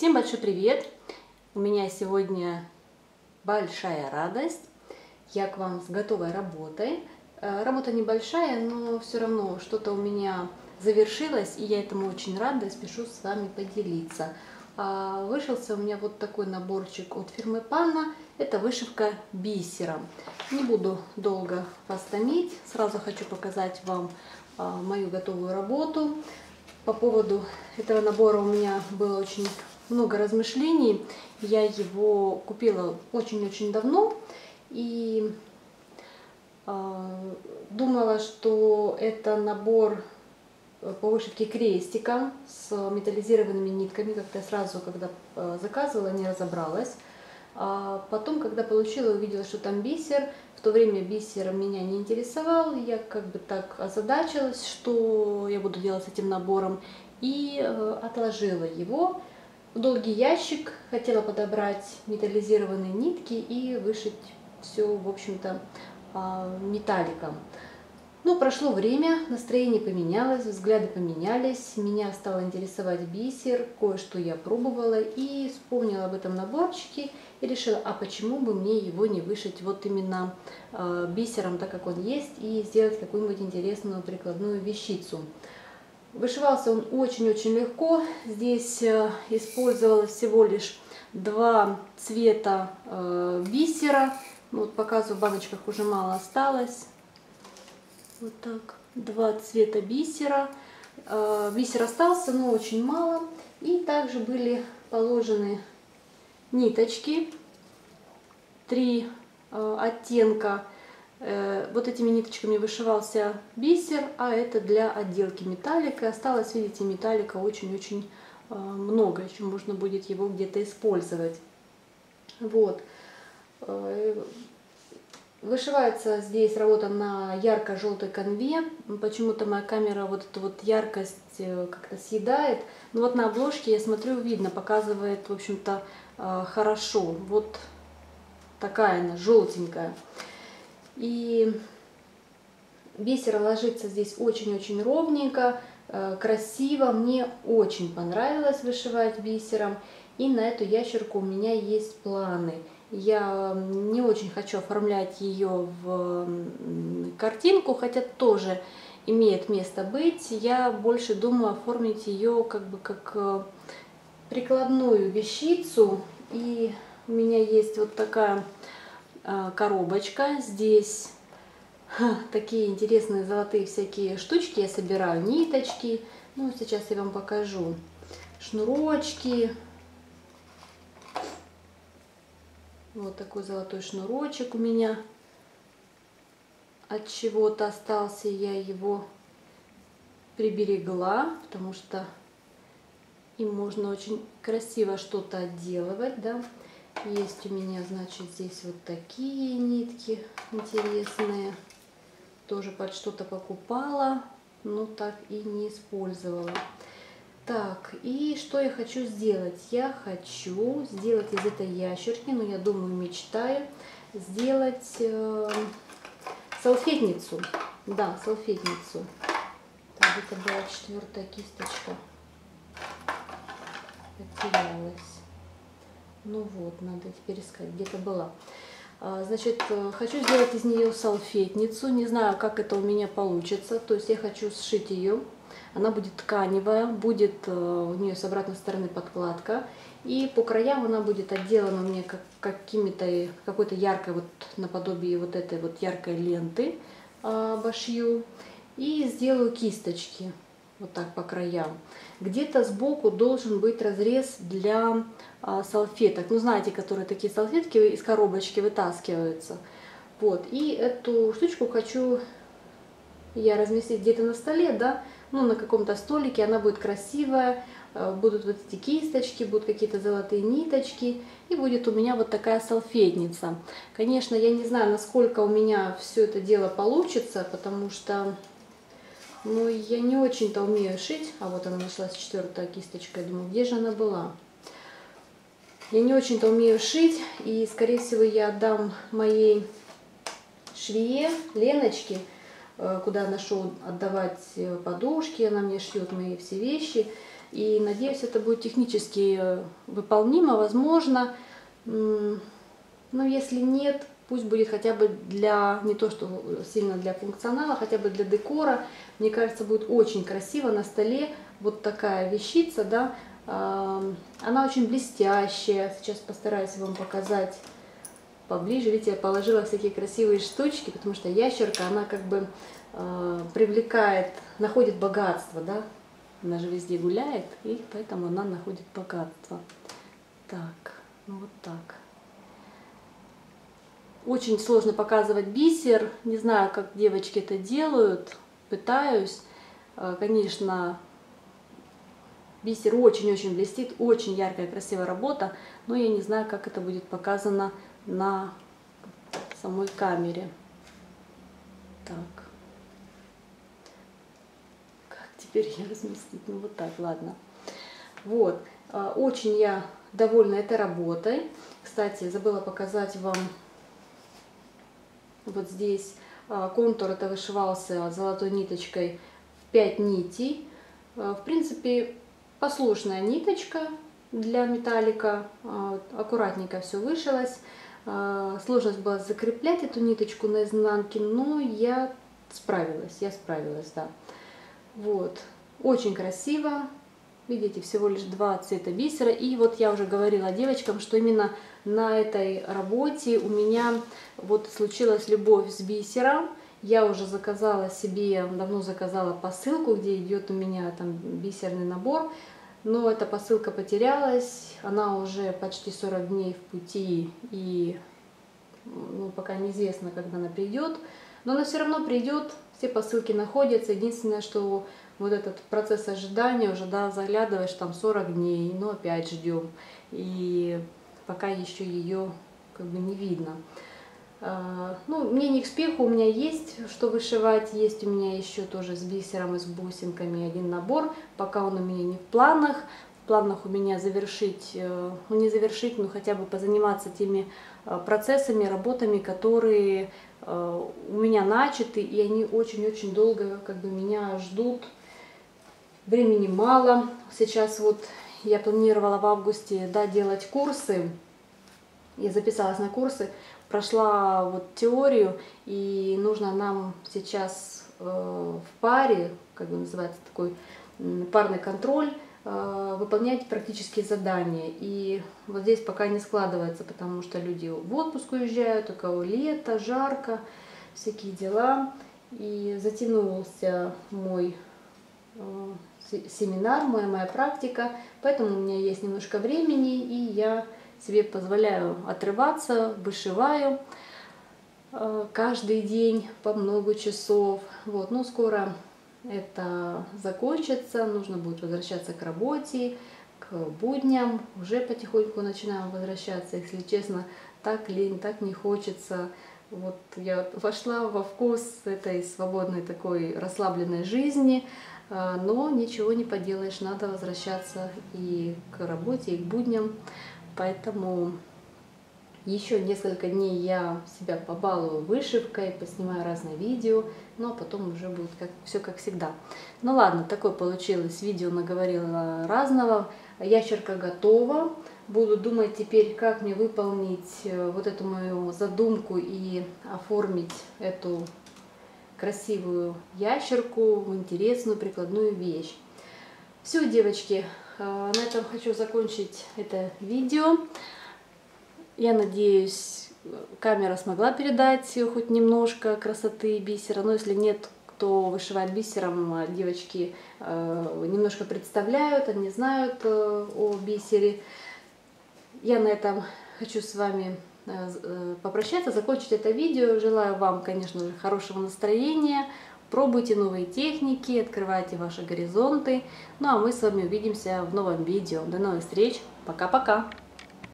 Всем большой привет! У меня сегодня большая радость. Я к вам с готовой работой. Работа небольшая, но все равно что-то у меня завершилось, и я этому очень рада и спешу с вами поделиться. Вышелся у меня вот такой наборчик от фирмы Panna. Это вышивка бисером. Не буду долго вас томить. Сразу хочу показать вам мою готовую работу. По поводу этого набора у меня было очень много размышлений. Я его купила очень-очень давно и думала, что это набор по вышивке крестиком с металлизированными нитками. Как-то сразу, когда заказывала, не разобралась. Потом, когда получила, увидела, что там бисер. В то время бисер меня не интересовал. Я как бы так озадачилась, что я буду делать с этим набором. И отложила его в долгий ящик. Хотела подобрать металлизированные нитки и вышить все, в общем-то, металликом. Но прошло время, настроение поменялось, взгляды поменялись, меня стал интересовать бисер, кое-что я пробовала и вспомнила об этом наборчике и решила, а почему бы мне его не вышить вот именно бисером, так как он есть, и сделать какую-нибудь интересную прикладную вещицу. Вышивался он очень-очень легко, здесь использовала всего лишь два цвета бисера, вот показываю, в баночках уже мало осталось. Вот так, два цвета бисера. Бисер остался, но очень мало. И также были положены ниточки, три оттенка. Вот этими ниточками вышивался бисер, а это для отделки металлика. Осталось, видите, металлика очень-очень много, еще можно будет его где-то использовать. Вот. Вышивается здесь работа на ярко-желтой канве. Почему-то моя камера вот эту вот яркость как-то съедает. Но вот на обложке, я смотрю, видно, показывает, в общем-то, хорошо. Вот такая она, желтенькая. И бисер ложится здесь очень-очень ровненько, красиво. Мне очень понравилось вышивать бисером. И на эту ящерку у меня есть планы. Я не очень хочу оформлять ее в картинку, хотя тоже имеет место быть. Я больше думаю оформить ее как бы как прикладную вещицу. И у меня есть вот такая коробочка. Здесь такие интересные золотые всякие штучки я собираю, ниточки. Ну, сейчас я вам покажу. Шнурочки. Вот такой золотой шнурочек у меня от чего-то остался, я его приберегла, потому что им можно очень красиво что-то отделывать, да. Есть у меня, значит, здесь вот такие нитки интересные, тоже под что-то покупала, но так и не использовала. Так, и что я хочу сделать? Я хочу сделать из этой ящерки, ну, я думаю, мечтаю, сделать салфетницу. Да, салфетницу. Так, это была 4-я кисточка. Потерялась. Ну вот, надо теперь искать, где-то была. Значит, хочу сделать из нее салфетницу. Не знаю, как это у меня получится. То есть я хочу сшить ее. Она будет тканевая, будет у нее с обратной стороны подкладка. И по краям она будет отделана у меня какой-то яркой, вот наподобие вот этой вот яркой ленты обошью. И сделаю кисточки вот так по краям. Где-то сбоку должен быть разрез для салфеток. Ну, знаете, которые такие салфетки из коробочки вытаскиваются. Вот. И эту штучку хочу я разместить где-то на столе, да, ну, на каком-то столике. Она будет красивая, будут вот эти кисточки, будут какие-то золотые ниточки, и будет у меня вот такая салфетница. Конечно, я не знаю, насколько у меня все это дело получится, потому что, ну, я не очень-то умею шить. А вот она нашлась, 4-я кисточка. Я думаю, где же она была? Я не очень-то умею шить, и, скорее всего, я отдам моей швее, Леночке, куда ношу отдавать подушки, она мне шьет мои все вещи. И надеюсь, это будет технически выполнимо, возможно. Но если нет, пусть будет хотя бы для, не то что сильно для функционала, хотя бы для декора. Мне кажется, будет очень красиво на столе вот такая вещица, да. Она очень блестящая. Сейчас постараюсь вам показать поближе. Видите, я положила всякие красивые штучки, потому что ящерка, она как бы привлекает, находит богатство, да. Она же везде гуляет, и поэтому она находит богатство. Так, ну вот так. Очень сложно показывать бисер. Не знаю, как девочки это делают. Пытаюсь. Конечно, бисер очень-очень блестит. Очень яркая, красивая работа. Но я не знаю, как это будет показано на самой камере. Так. Как теперь ее разместить? Ну вот так, ладно. Вот. Очень я довольна этой работой. Кстати, забыла показать вам. Вот здесь контур это вышивался золотой ниточкой в 5 нитей. В принципе, послушная ниточка для металлика. Аккуратненько все вышилось. Сложность была закреплять эту ниточку на изнанке, но я справилась, да. Вот. Очень красиво. Видите, всего лишь 2 цвета бисера. И вот я уже говорила девочкам, что именно на этой работе у меня вот случилась любовь с бисером. Я уже заказала себе, давно заказала посылку, где идет у меня там бисерный набор. Но эта посылка потерялась. Она уже почти 40 дней в пути. И пока неизвестно, когда она придет. Но она все равно придет. Все посылки находятся. Единственное, что вот этот процесс ожидания уже, да, заглядываешь там 40 дней, но опять ждем. И пока еще ее как бы не видно. Ну, мне не к спеху, у меня есть что вышивать. Есть у меня еще тоже с бисером и с бусинками один набор. Пока он у меня не в планах. В планах у меня завершить, ну не завершить, но хотя бы позаниматься теми процессами, работами, которые у меня начаты, и они очень-очень долго как бы меня ждут. Времени мало. Сейчас вот я планировала в августе, да, делать курсы. Я записалась на курсы, прошла вот теорию, и нужно нам сейчас в паре, как бы называется такой парный контроль, выполнять практические задания. И вот здесь пока не складывается, потому что люди в отпуск уезжают, у кого лето, жарко, всякие дела. И затянулся мой семинар, моя практика, поэтому у меня есть немножко времени, и я себе позволяю отрываться, вышиваю каждый день по много часов. Вот, но скоро это закончится, нужно будет возвращаться к работе, к будням, уже потихоньку начинаем возвращаться, если честно, так лень, так не хочется. Вот я вошла во вкус этой свободной такой расслабленной жизни, но ничего не поделаешь, надо возвращаться и к работе, и к будням. Поэтому еще несколько дней я себя побалую вышивкой, поснимаю разные видео, но потом уже будет все как всегда. Ну ладно, такое получилось видео, наговорила разного. Ящерка готова. Буду думать теперь, как мне выполнить вот эту мою задумку и оформить эту красивую ящерку в интересную прикладную вещь. Все, девочки, на этом хочу закончить это видео. Я надеюсь, камера смогла передать хоть немножко красоты бисера. Но если нет, кто вышивает бисером, девочки немножко представляют, они знают о бисере. Я на этом хочу с вами попрощаться, закончить это видео. Желаю вам, конечно же, хорошего настроения. Пробуйте новые техники, открывайте ваши горизонты. Ну а мы с вами увидимся в новом видео. До новых встреч. Пока-пока.